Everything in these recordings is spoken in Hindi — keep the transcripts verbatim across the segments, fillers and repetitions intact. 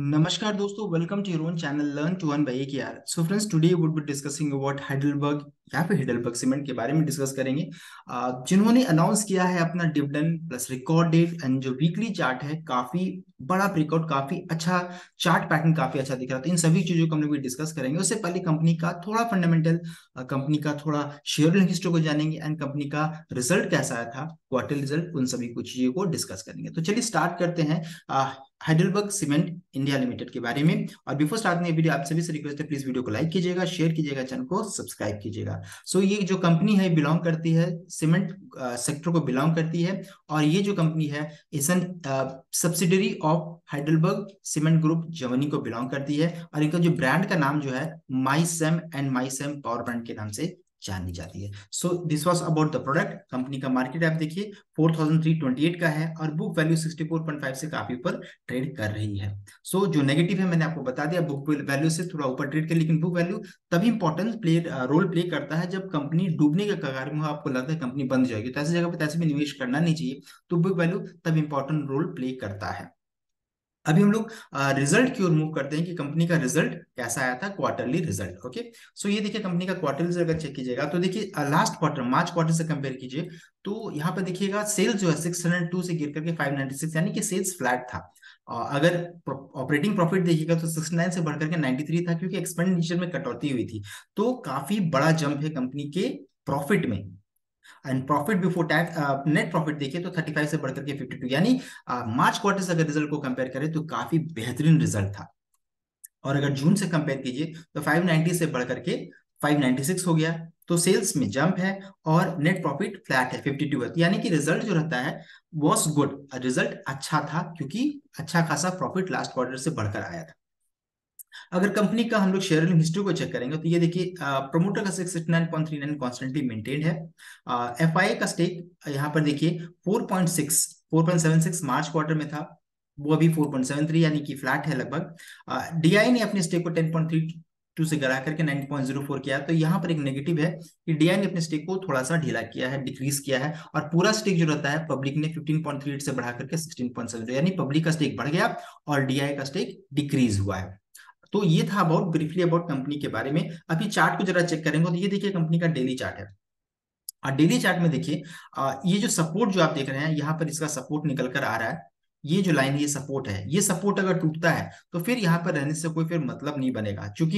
नमस्कार दोस्तों, welcome to your own channel learn to earn by A K R. So friends, today would be discussing about Heidelberg या फिर हाइडेलबर्ग सीमेंट के बारे में डिस्कस करेंगे। अह, जिन्होंने अनाउंस किया है अपना dividend plus record date and जो वीकली चार्ट है, काफी बड़ा ब्रेकआउट, काफी अच्छा चार्ट पैटर्न, काफी अच्छा दिख रहा था। इन सभी चीजों को हम लोग डिस्कस करेंगे। उससे पहले कंपनी का थोड़ा फंडामेंटल, कंपनी का थोड़ा शेयर होल्डिंग हिस्ट्री को जानेंगे एंड कंपनी का रिजल्ट कैसा आया था, क्वार्टर रिजल्ट, उन सभी कुछ चीजों को डिस्कस करेंगे। तो चलिए स्टार्ट करते हैं हाइडेलबर्ग सीमेंट इंडिया लिमिटेड के बारे में। और बिफोर स्टार्टिंग ये वीडियो, आप सभी से रिक्वेस्ट है, प्लीज वीडियो को लाइक कीजिएगा, शेयर कीजिएगा, चैनल को सब्सक्राइब कीजिएगा। सो so, ये जो कंपनी है बिलोंग करती है सीमेंट सेक्टर को बिलोंग करती है। और ये जो कंपनी है इस an subsidiary of Heidelberg cement group Germany को बिलोंग करती है। और इनका जो ब्रांड का नाम जो है Mycem and Mycem power brand के नाम से जानी जाती है। So this was about the product. Company का मार्केट आप देखिए four thousand three twenty eight का है और book value sixty four point five से काफी ऊपर ट्रेड कर रही है। सो so, जो नेगेटिव है मैंने आपको बता दिया, बुक वैल्यू से थोड़ा ऊपर ट्रेड कर, लेकिन बुक वैल्यू तभी इंपॉर्टेंट प्ले रोल प्ले करता है जब कंपनी डूबने के कगार में हो, आपको लगता है कंपनी बंद जाएगी, तो ऐसी जगह पर पैसे में निवेश करना नहीं चाहिए। तो बुक वैल्यू तब इंपॉर्टेंट रोल प्ले करता है। अभी हम लोग रिजल्ट की ओर मूव करते हैं कि कंपनी का रिजल्ट कैसा आया था, क्वार्टरली रिजल्ट। ओके, सो ये देखिए कंपनी का क्वार्टरली रिजल्ट अगर चेक कीजिएगा तो देखिए लास्ट क्वार्टर, मार्च क्वार्टर से कंपेयर कीजिए तो यहाँ पर देखिएगा सेल्स जो है सिक्स हंड्रेड टू से गिर करके फाइव नाइंटी सिक्स, यानी कि सेल्स फ्लैट था। अ, अगर ऑपरेटिंग प्रॉफिट देखिएगा तो सिक्सटी नाइन से बढ़कर के नाइंटी थ्री था, क्योंकि एक्सपेंडिचर में कटौती हुई थी। तो काफी बड़ा जंप है कंपनी के प्रॉफिट में। And profit before tax, net profit देखिए तो थर्टी फाइव से बढ़कर के फिफ्टी टू, यानी मार्च क्वार्टर से अगर रिजल्ट को कंपेयर करें तो काफी बेहतरीन रिजल्ट था। और अगर जून से कंपेयर कीजिए तो फाइव नाइंटी से बढ़कर के फाइव नाइंटी सिक्स हो गया। तो सेल्स में जंप है और नेट प्रॉफिट फ्लैट है फिफ्टी टू, यानी कि रिजल्ट जो रहता है वॉज गुड, रिजल्ट अच्छा था, क्योंकि अच्छा खासा प्रॉफिट लास्ट क्वार्टर से बढ़कर आया था। अगर कंपनी का हम लोग शेयर होल्डिंग हिस्ट्री को चेक करेंगे तो ये देखिए प्रमोटर का sixty nine point three nine constantly maintained है। एफ आई का स्टेक यहाँ पर देखिए four point six four point seven six March quarter में था, वो अभी फोर पॉइंट सेवन थ्री, यानी कि फ्लैट है लगभग। डीआई ने अपने स्टेक को टेन पॉइंट थ्री टू से गिरा करके नाइन पॉइंट ज़ीरो फोर किया। तो यहाँ पर एक नेगेटिव है कि डीआई ने अपने स्टेक को थोड़ा सा ढीला किया है, डिक्रीज किया है। और पूरा स्टेक जो रहता है पब्लिक ने फिफ्टीन पॉइंट थ्री एट से बढ़ा करके सिक्सटीन पॉइंट सेवन, यानी पब्लिक का स्टेक बढ़ गया और डीआई का स्टेक डिक्रीज हुआ है। तो ये था अबाउट ब्रीफली अबाउट कंपनी के बारे में। अभी चार्ट को जरा चेक करेंगे तो ये देखिए कंपनी का डेली चार्ट है। और डेली चार्ट में देखिए अ, ये जो सपोर्ट जो आप देख रहे हैं यहाँ पर, इसका सपोर्ट निकल कर आ रहा है। ये जो लाइन है ये सपोर्ट है। ये सपोर्ट अगर टूटता है तो फिर यहाँ पर रहने से कोई फिर मतलब नहीं बनेगा, क्योंकि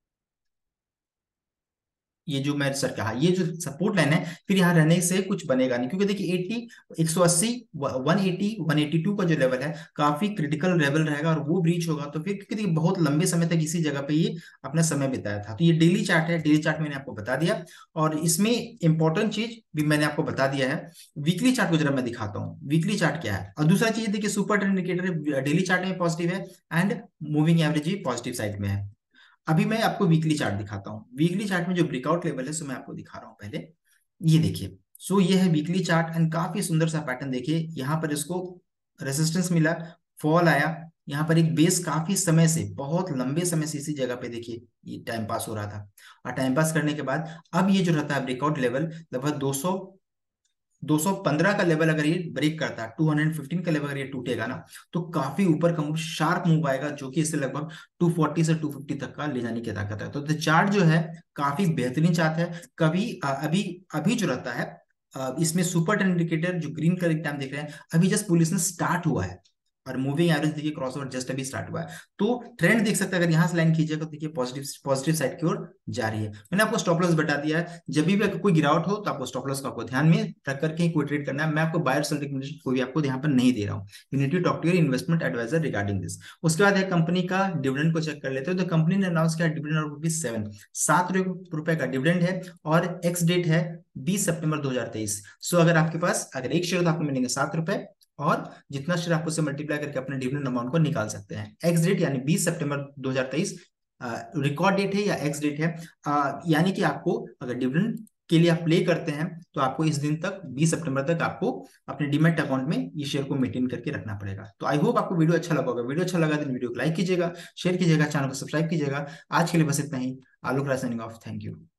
ये जो मैं सर कहा, ये जो सपोर्ट लाइन है फिर यहाँ रहने से कुछ बनेगा नहीं, क्योंकि देखिए एटी, एक सौ अस्सी, one eighty, one eighty two का जो लेवल है काफी क्रिटिकल लेवल रहेगा और वो ब्रीच होगा तो फिर, क्योंकि देखिए बहुत लंबे समय तक इसी जगह पे ये अपना समय बिताया था। तो ये डेली चार्ट है, डेली चार्ट मैंने आपको बता दिया। और इसमें इंपॉर्टेंट चीज भी मैंने आपको बता दिया है। वीकली चार्ट को जरा मैं दिखाता हूँ, वीकली चार्ट क्या है। और दूसरा चीज देखिए super trend indicator daily chart में पॉजिटिव है and moving average positive side में है। अभी मैं आपको वीकली चार्ट दिखाता हूँ। वीकली चार्ट में जो ब्रेकआउट लेवल है सो मैं आपको दिखा रहा हूँ पहले। ये देखिए, सो ये है वीकली चार्ट एंड काफी सुंदर सा पैटर्न देखिए। यहाँ पर इसको रेसिस्टेंस मिला, फॉल आया, यहाँ पर एक बेस, काफी समय से, बहुत लंबे समय से इसी जगह पे देखिए ये टाइम पास हो रहा था। और टाइम पास करने के बाद अब ये जो रहता है ब्रेकआउट लेवल लगभग दो सौ दो सौ पंद्रह का लेवल अगर ये ब्रेक करता है, टू फिफ्टीन का लेवल अगर ये टूटेगा ना, तो काफी ऊपर का मूव, शार्प मूव आएगा, जो कि इसे लगभग टू फोर्टी से टू फिफ्टी तक का ले जाने की ताकत है। तो चार्ट जो है काफी बेहतरीन चार्ट है। कभी अ, अभी अभी जो रहता है अ, इसमें सुपर ट्रेंड इंडिकेटर जो ग्रीन कलर टाइम देख रहे हैं, अभी जस्ट बुलिशनेस स्टार्ट हुआ है। और मूविंग एवरेज देखिए क्रॉसओवर जस्ट अभी स्टार्ट हुआ है। तो ट्रेंड देख सकते हैं, अगर यहाँ से लाइन खींचेगा तो देखिए पॉजिटिव पॉजिटिव साइड की ओर जा रही है। मैंने आपको स्टॉप लॉस बता दिया है, जब भी अगर कोई गिरावट हो तो आपको स्टॉप लॉस का आपको ध्यान में रख करके ही कोई ट्रेड करना है। मैं आपको बायर सेल रिकमेंडेशन कोई भी आपको यहाँ पर नहीं दे रहा हूँ। You need to talk to your investment adviser regarding this. उसके बाद है कंपनी का डिविडेंड को चेक कर लेते हैं। तो कंपनी ने अनाउंस किया डिविडेंड ऑफ रुपीज सेवन, सात रुपए का डिविडेंड है और एक्स डेट है बीस सितंबर दो हजार तेईस। सो अगर आपके पास अगर एक शेयर तो आपको मिलेंगे सात रुपए, और जितना शेयर आपको से मल्टीप्लाई करके अपने डिविडेंड अमाउंट को निकाल सकते हैं। एक्स डेट यानी बीस सितंबर दो हजार तेईस रिकॉर्ड डेट है या एक्स डेट है। अ, यानी कि आपको अगर डिविडेंड के लिए आप प्ले करते हैं तो आपको इस दिन तक, बीस सितंबर तक आपको अपने डीमैट अकाउंट में ये शेयर को मेंटेन करके रखना पड़ेगा। तो आई होप आपको वीडियो अच्छा लगा होगा। वीडियो अच्छा लगा तो वीडियो को लाइक कीजिएगा, शेयर कीजिएगा, चैनल को सब्सक्राइब कीजिएगा। आज के लिए बस इतना ही। Alok Rai signing off. Thank you.